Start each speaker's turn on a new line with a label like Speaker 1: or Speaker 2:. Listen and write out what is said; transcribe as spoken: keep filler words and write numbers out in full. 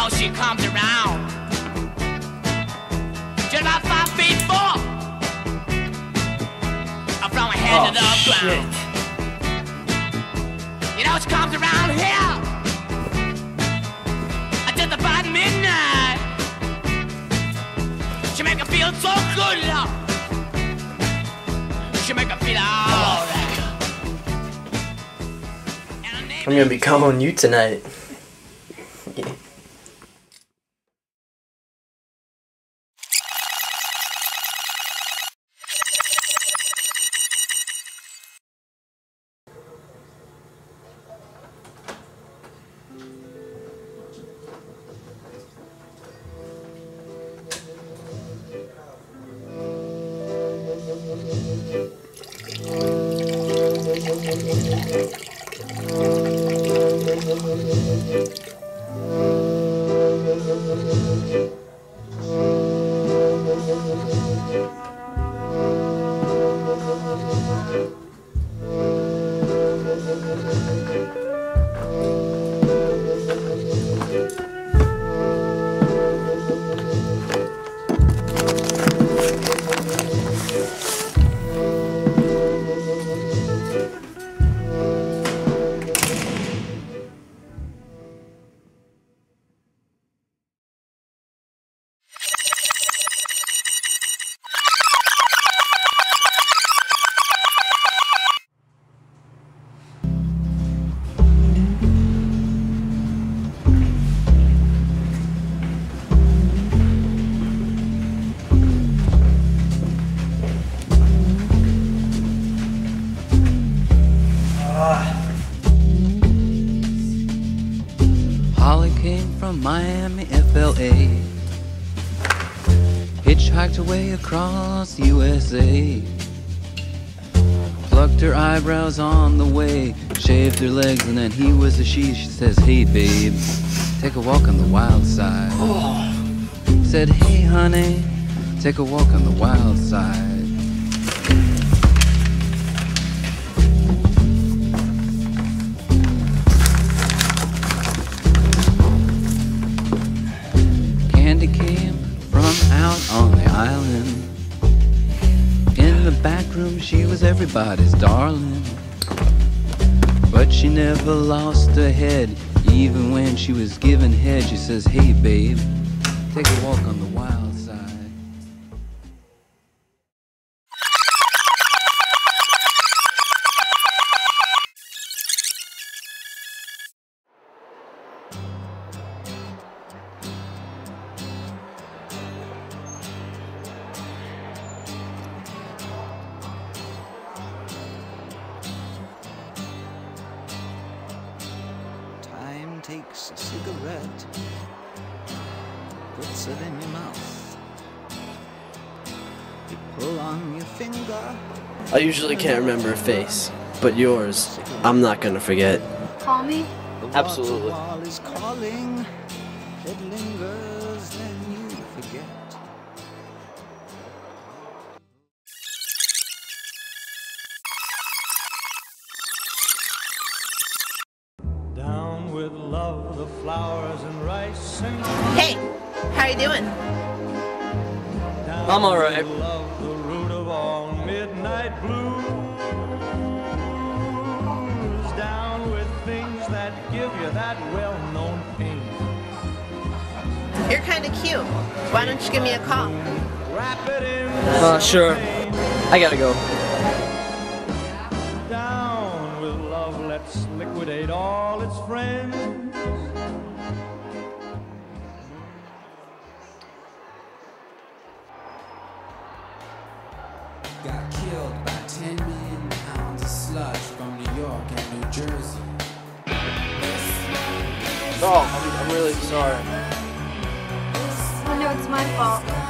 Speaker 1: she comes around. Just about five feet four, from her head
Speaker 2: Oh,
Speaker 1: to the
Speaker 2: shit.
Speaker 1: ground. You know she comes around here just about midnight. She make her feel so good, love. She make her feel alright.
Speaker 2: I'm gonna be calling you tonight. Yeah.
Speaker 3: Holly came from Miami, F L A, hitchhiked away across U S A, plucked her eyebrows on the way, shaved her legs, and then he was a she. She says, hey babe, take a walk on the wild side. Said, hey honey, take a walk on the wild side. Candy came from out on the island. In the back room she was everybody's darling, but she never lost her head. Even when she was given head, she says, hey babe, take a walk on the wild side.
Speaker 4: Time takes a cigarette, puts it in your mouth. You pull on your finger.
Speaker 2: I usually can't remember a face, but yours, I'm not gonna forget.
Speaker 5: Call me?
Speaker 4: The
Speaker 2: Absolutely.
Speaker 4: water wall is calling. It lingers, then you forget.
Speaker 6: Down with love, the flowers and rice and
Speaker 7: Hey, how you doing?
Speaker 6: down
Speaker 2: I'm all right.
Speaker 6: with love, the root of all midnight blues. Down with things that give you that well-known pain.
Speaker 7: You're kind of cute. Why don't you give me a call?
Speaker 6: Wrap it in
Speaker 2: Uh, sure. I gotta go.
Speaker 6: down with love, let's liquidate all its friends.
Speaker 8: Got killed by ten million pounds of sludge from New York and New Jersey.
Speaker 2: Oh, I'm, I'm really sorry.
Speaker 5: Oh no, it's my fault.